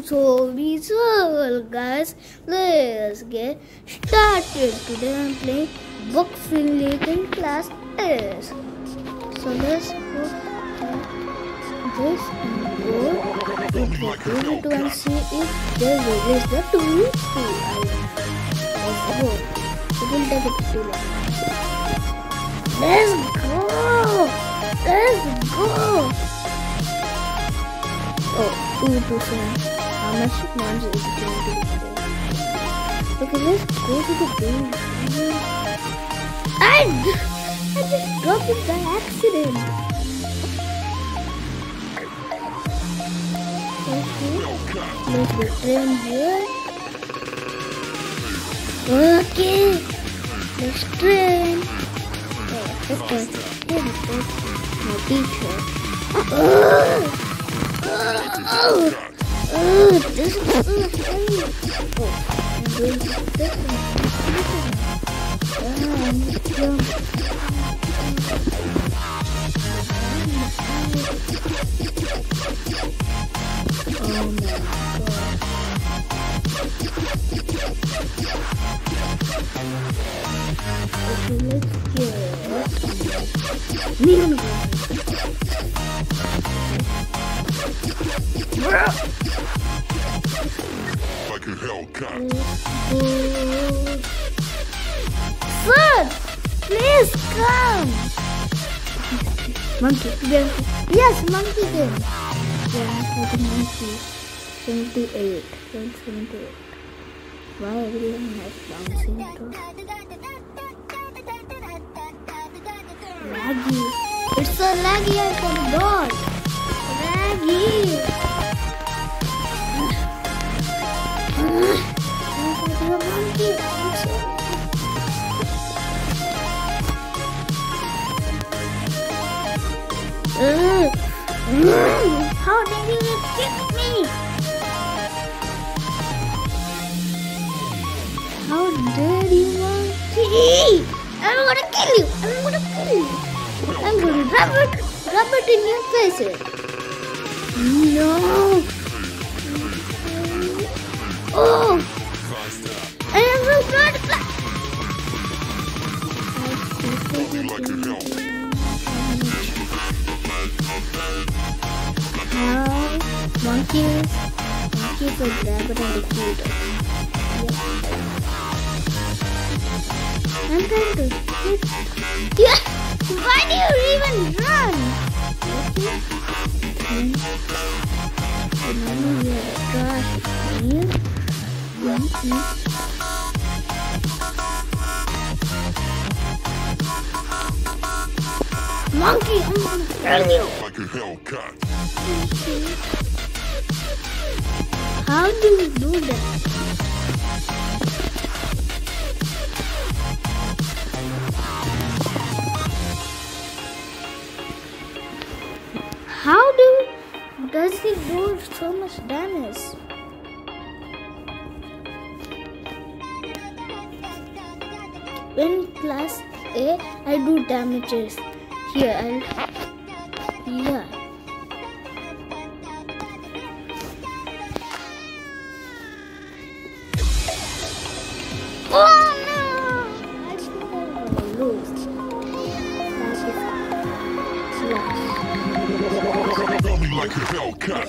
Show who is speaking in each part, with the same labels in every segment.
Speaker 1: So guys, let's get started. Today I'm playing books in class test. So let's go this and go to the and see if they release the 2. Let's go. It will take it too long. Let's go. Let's go. Oh, 2%. How much money is it going to be? Okay, let's go to the game. I just dropped it by accident. Okay, let's go train here. Okay, let's train. Oh, okay, here's my teacher. This is I'm doing this one. Oh my god. Okay, let's get me.
Speaker 2: Like a Hellcat.
Speaker 1: Sir, please come. Monkey game. Yes, monkey game. Yeah, I think monkey. 78. 78. Why everyone has bouncing too? Laggy. It's so laggy, I forgot. Laggy. How did you kick me? How dare you, monkey? I'm gonna kill you. I'm gonna kill you. I'm gonna rub it in your face. No. Oh. I am so glad. Monkeys will grab it and defeat it. I'm trying to hit. Yeah! Why do you even run? Remember you are trash here. Monkey, I'm gonna kill you.
Speaker 2: Like a Hellcat.
Speaker 1: How do you do that? How does he do so much damage? In class A, I do damages. Here, yeah. Oh no! I think I'm gonna lose.
Speaker 2: Got me like a Hellcat.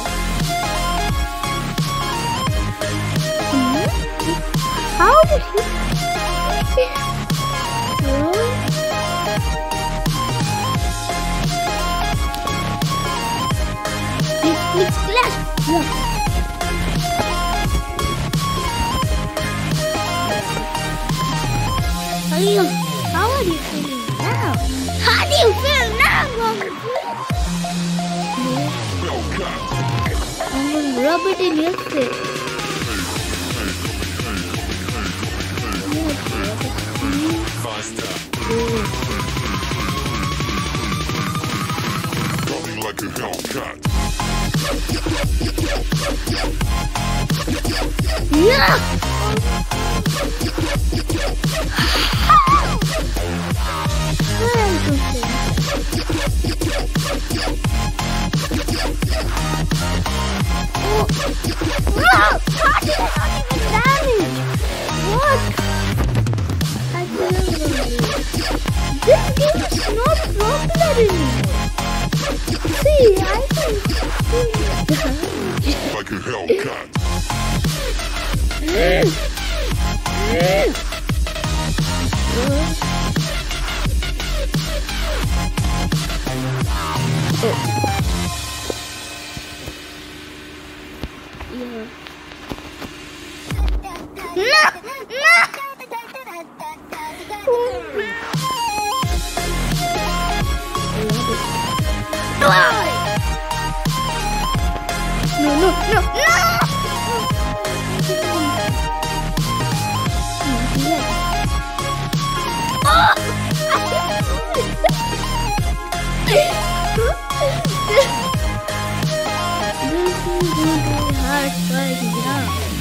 Speaker 1: How did he? Click splash. Yeah. How are you feeling now? How do you feel now, I'm going to rub it in your face.
Speaker 2: Got me like a Hellcat.
Speaker 1: Yeah! Oh, No! How did I not even damage? What? I couldn't believe it. This game is not popular anymore. See, I can
Speaker 2: Like a Hellcat.
Speaker 1: No! This is going to be hard fight now.